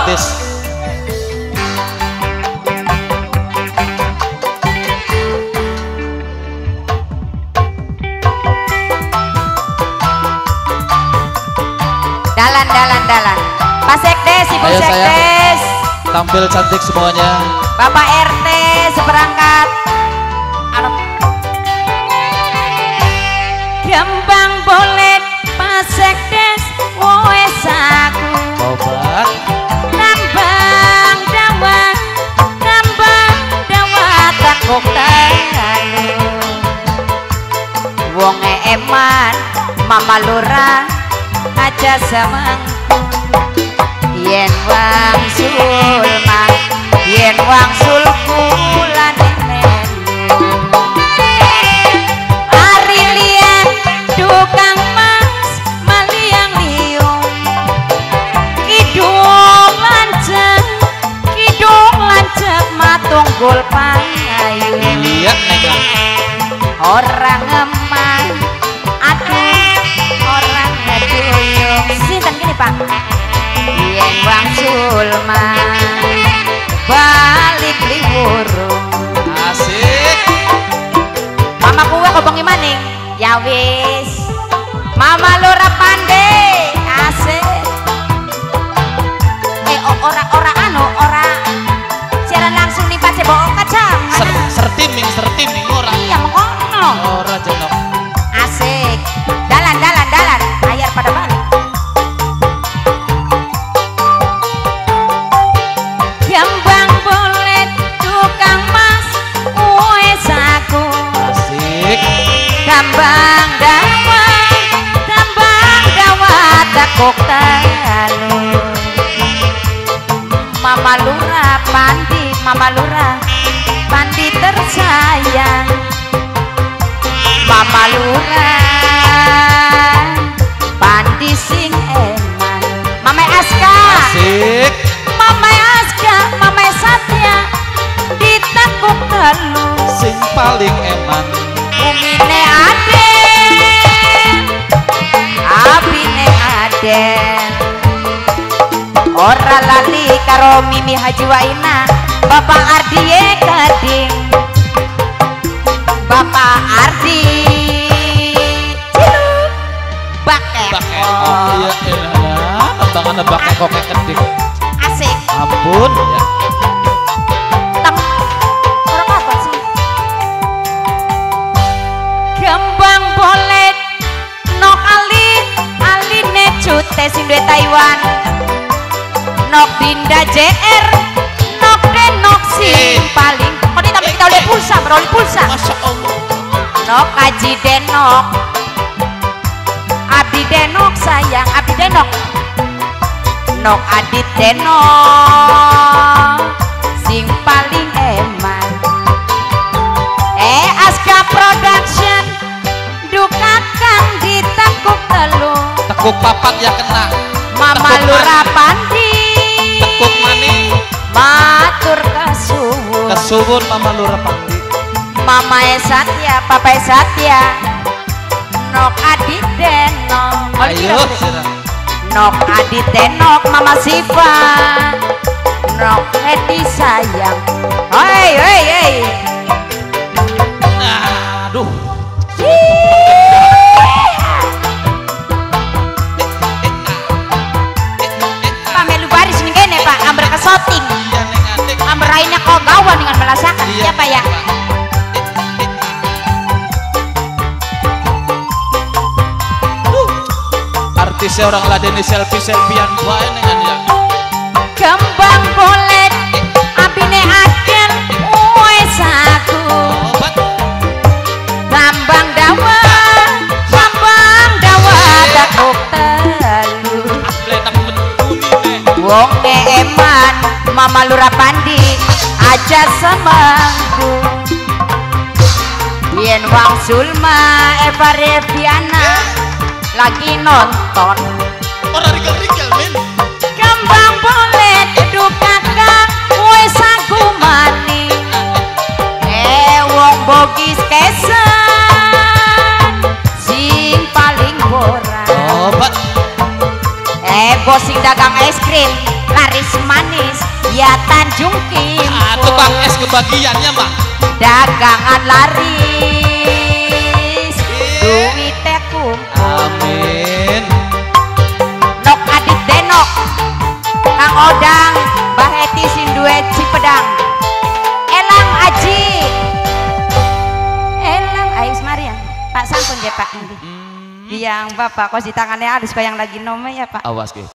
artis. Dalan. Pak Sekdes, Ibu Ayo, Sekdes. Tampil cantik semuanya. Bapak RT seperangkat. Gembang boleh Pak Sekdes, wes aku. Obat. Nambang dawa takok talu. Wong eman, Mama Lurah aja samangku. Yen wangsul kula nemen. Ari liyan tukang mas maliang liung. Kidung lancet matung gol payu. Iya neng. Orang emang aduh orang ngeduyung. Sinten gini Pak? Yen wangsul balik liburung. Asik. Mama kuwe kobengi maning. Ya wis. Mama Lurah Pande. Asik. Ora siaran langsung nih Pak Cebok kacang. Sertiming ora. Iya mengono. Ora jenok. Asik. Dalan. Layar pada balik. Gembang boleh tukang mas wes aku. Asik. Gambang dawa takok talu. Mama Lurah Pandi tersayang. Mama Lurah Pandi sing eman. Mama Aska. Asik. Mama Satya ditakuk telu. Sing paling eman. Umine abine aden. Ora lali karo Mimi Haji Waina. Bapak Ardi Kading. Bapak Ardi Bake. Oh iya enak. Nebang kok kedik. Asik. Ampun ya. Orang apa sih? Gembang boleh nok aline cute sing duwe Taiwan. Nok Dinda JR, nok denok sing paling. Kok ini tapi kita udah pulsa, beroli pulsa. Masya Allah. Nok Aji Denok, Abdi Denok sayang, Abdi Denok. Nok Adit Denok, sing paling eman. Aska Production, duka kang ditakuk telu. Tekuk papat ya kena. Mama Lurah Pandi. Tekuk maning. Matur kasuwun. Kesuwun Mama Lurah Pandi. Mama Satya, Papa Satya. Nok Adit Denok. Ayo. Nok Adit Denok, Mama Siva. Nok Hedi sayang. Hei. Aduh. Pak melu baris nih gini Pak, ambil ke shooting. Ambil lainnya kau gawan dengan melasakan. Iya Pak ya. Artisnya orang ladeni selfie-selfiean bae dengan ya. Gembang boleh abine aden wes aku. Gambang dawa takuk telu. Wong eman Mama Lurah Pandi aja semangku. Yen wangsul Eva Reviana lagi nonton. Orang rigel-rigel min. Gembang boleh duka kang wes aku mani. Wong bogis kesan sing paling boran. Obat. Bos sing dagang es krim laris manis. Jaya Tanjung Kimpul. Tukang es kebagiannya mah. Dagangan laris, duwite kumpul. Amin. Nok adik denok, Kang Odang, Mbah Heti Sinduet Cipedang. Elang Aji, Elang Ais Marian. Pak sampun ya Pak. Yang Bapak kos di tangannya halus kayak yang lagi nome ya Pak. Awas ke.